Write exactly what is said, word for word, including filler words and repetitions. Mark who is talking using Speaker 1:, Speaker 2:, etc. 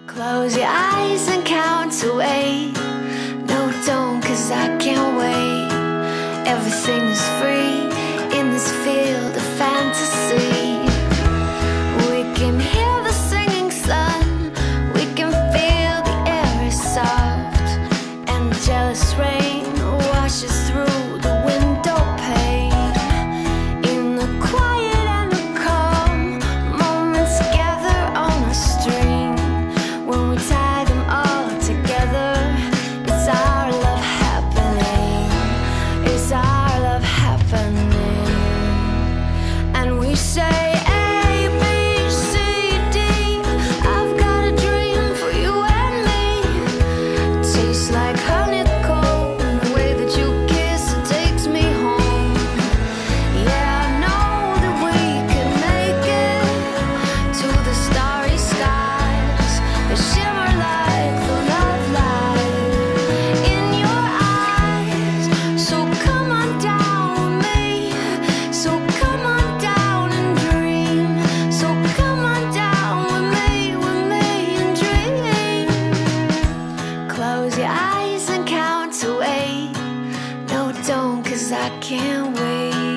Speaker 1: Close your eyes and count to eight. No, don't, cause I can't wait. Everything is free in this field of fantasy. We can hear the singing sun, we can feel the air is soft, and the jealous rain washes through the window pane. In the quiet and the calm, moments gather on a string. When we tie them all together, it's our love happening. It's our love happening. And we say A, B, C, D. I've got a dream for you and me. Tastes like honeycomb, the way that you kiss it takes me home. Yeah, I know that we can make it to the starry skies that shimmer like the love light in your eyes. So come on down with me, so come on down and dream. So come on down with me, with me and dream. Close your eyes and count to eight. No, don't, cause I can't wait.